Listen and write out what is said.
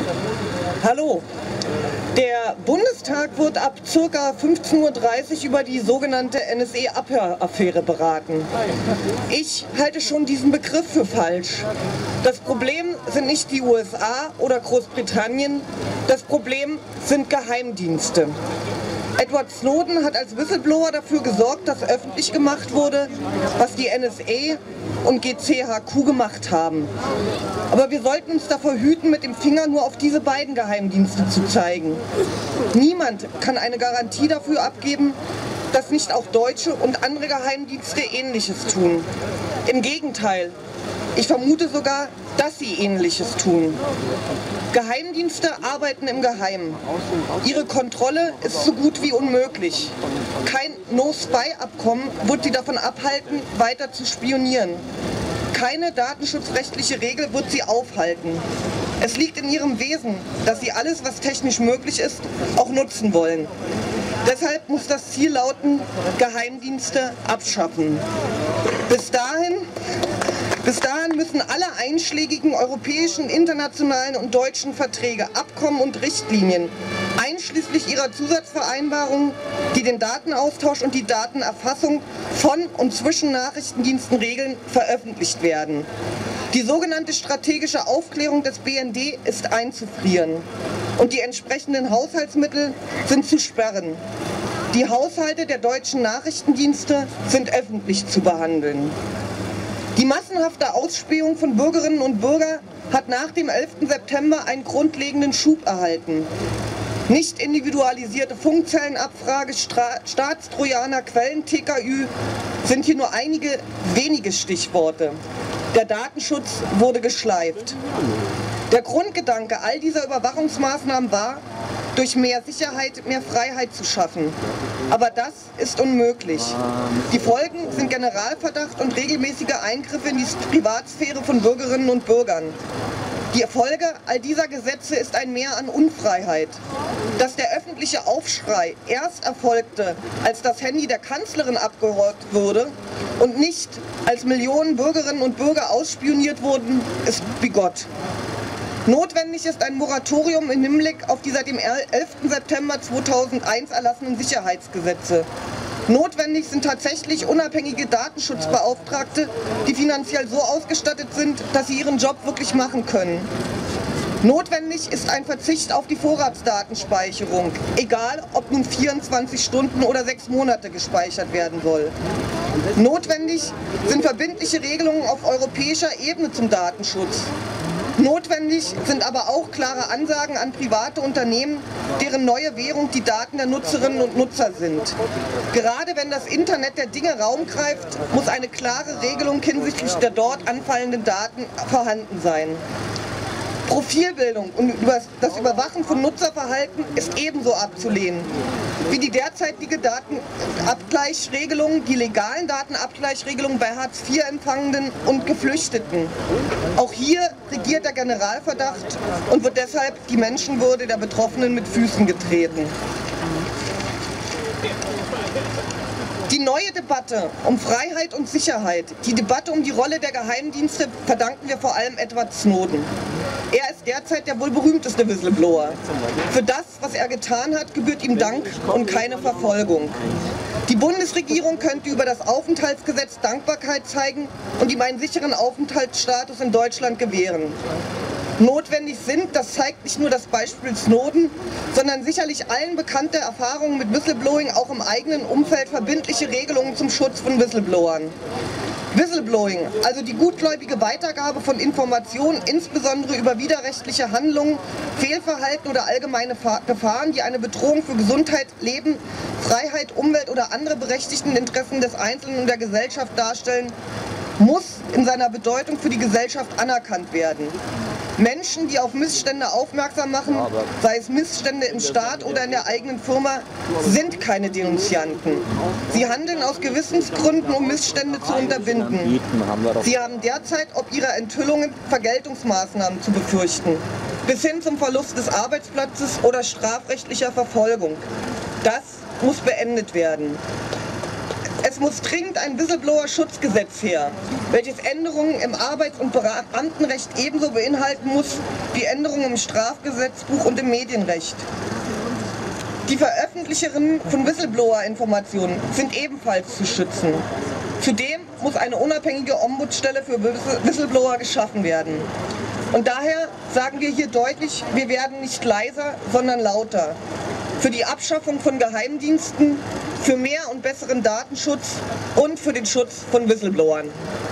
Hallo. Der Bundestag wird ab ca. 15:30 Uhr über die sogenannte NSA-Abhöraffäre beraten. Ich halte schon diesen Begriff für falsch. Das Problem sind nicht die USA oder Großbritannien, das Problem sind Geheimdienste. Edward Snowden hat als Whistleblower dafür gesorgt, dass öffentlich gemacht wurde, was die NSA und GCHQ gemacht haben. Aber wir sollten uns davor hüten, mit dem Finger nur auf diese beiden Geheimdienste zu zeigen. Niemand kann eine Garantie dafür abgeben, dass nicht auch deutsche und andere Geheimdienste Ähnliches tun. Im Gegenteil, ich vermute sogar, dass sie Ähnliches tun. Geheimdienste arbeiten im Geheimen. Ihre Kontrolle ist so gut wie unmöglich. Kein No-Spy-Abkommen wird sie davon abhalten, weiter zu spionieren. Keine datenschutzrechtliche Regel wird sie aufhalten. Es liegt in ihrem Wesen, dass sie alles, was technisch möglich ist, auch nutzen wollen. Deshalb muss das Ziel lauten, Geheimdienste abschaffen. Bis dahin müssen alle einschlägigen europäischen, internationalen und deutschen Verträge, Abkommen und Richtlinien, einschließlich ihrer Zusatzvereinbarungen, die den Datenaustausch und die Datenerfassung von und zwischen Nachrichtendiensten regeln, veröffentlicht werden. Die sogenannte strategische Aufklärung des BND ist einzufrieren und die entsprechenden Haushaltsmittel sind zu sperren. Die Haushalte der deutschen Nachrichtendienste sind öffentlich zu behandeln. Die massenhafte Ausspähung von Bürgerinnen und Bürgern hat nach dem 11. September einen grundlegenden Schub erhalten. Nicht individualisierte Funkzellenabfrage, Staatstrojaner, Quellen, TKÜ sind hier nur einige wenige Stichworte. Der Datenschutz wurde geschleift. Der Grundgedanke all dieser Überwachungsmaßnahmen war, durch mehr Sicherheit mehr Freiheit zu schaffen. Aber das ist unmöglich. Die Folgen sind Generalverdacht und regelmäßige Eingriffe in die Privatsphäre von Bürgerinnen und Bürgern. Die Folge all dieser Gesetze ist ein Mehr an Unfreiheit. Dass der öffentliche Aufschrei erst erfolgte, als das Handy der Kanzlerin abgehört wurde und nicht als Millionen Bürgerinnen und Bürger ausspioniert wurden, ist bigott. Notwendig ist ein Moratorium im Hinblick auf die seit dem 11. September 2001 erlassenen Sicherheitsgesetze. Notwendig sind tatsächlich unabhängige Datenschutzbeauftragte, die finanziell so ausgestattet sind, dass sie ihren Job wirklich machen können. Notwendig ist ein Verzicht auf die Vorratsdatenspeicherung, egal ob nun 24 Stunden oder 6 Monate gespeichert werden soll. Notwendig sind verbindliche Regelungen auf europäischer Ebene zum Datenschutz. Notwendig sind aber auch klare Ansagen an private Unternehmen, deren neue Währung die Daten der Nutzerinnen und Nutzer sind. Gerade wenn das Internet der Dinge Raum greift, muss eine klare Regelung hinsichtlich der dort anfallenden Daten vorhanden sein. Profilbildung und das Überwachen von Nutzerverhalten ist ebenso abzulehnen wie die derzeitige Datenabgleichsregelung, die legalen Datenabgleichsregelungen bei Hartz-IV-Empfangenden und Geflüchteten. Auch hier regiert der Generalverdacht und wird deshalb die Menschenwürde der Betroffenen mit Füßen getreten. Die neue Debatte um Freiheit und Sicherheit, die Debatte um die Rolle der Geheimdienste, verdanken wir vor allem Edward Snowden. Er ist derzeit der wohl berühmteste Whistleblower. Für das, was er getan hat, gebührt ihm Dank und keine Verfolgung. Die Bundesregierung könnte über das Aufenthaltsgesetz Dankbarkeit zeigen und ihm einen sicheren Aufenthaltsstatus in Deutschland gewähren. Notwendig sind, das zeigt nicht nur das Beispiel Snowden, sondern sicherlich allen bekannte Erfahrungen mit Whistleblowing auch im eigenen Umfeld verbindliche Regelungen zum Schutz von Whistleblowern. Whistleblowing, also die gutgläubige Weitergabe von Informationen, insbesondere über widerrechtliche Handlungen, Fehlverhalten oder allgemeine Gefahren, die eine Bedrohung für Gesundheit, Leben, Freiheit, Umwelt oder andere berechtigten Interessen des Einzelnen und der Gesellschaft darstellen, muss in seiner Bedeutung für die Gesellschaft anerkannt werden. Menschen, die auf Missstände aufmerksam machen, sei es Missstände im Staat oder in der eigenen Firma, sind keine Denunzianten. Sie handeln aus Gewissensgründen, um Missstände zu unterbinden. Sie haben derzeit ob ihrer Enthüllungen Vergeltungsmaßnahmen zu befürchten, bis hin zum Verlust des Arbeitsplatzes oder strafrechtlicher Verfolgung. Das muss beendet werden. Es muss dringend ein Whistleblower-Schutzgesetz her, welches Änderungen im Arbeits- und Beamtenrecht ebenso beinhalten muss wie Änderungen im Strafgesetzbuch und im Medienrecht. Die Veröffentlicherinnen von Whistleblower-Informationen sind ebenfalls zu schützen. Zudem muss eine unabhängige Ombudsstelle für Whistleblower geschaffen werden. Und daher sagen wir hier deutlich, wir werden nicht leiser, sondern lauter. Für die Abschaffung von Geheimdiensten, für mehr und besseren Datenschutz und für den Schutz von Whistleblowern.